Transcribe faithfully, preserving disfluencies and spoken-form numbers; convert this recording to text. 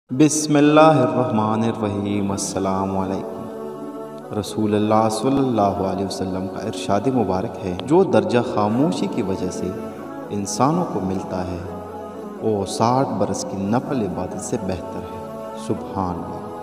बिस्मिल्लाहिर्रहमानिर्रहीम। अस्सलाम वालेकुम। रसूलुल्लाह सल्लल्लाहु अलैहि वसल्लम का इरशाद मुबारक है, जो दर्जा खामोशी की वजह से इंसानों को मिलता है वो साठ बरस की नफल इबादत से बेहतर है। सुभान अल्लाह।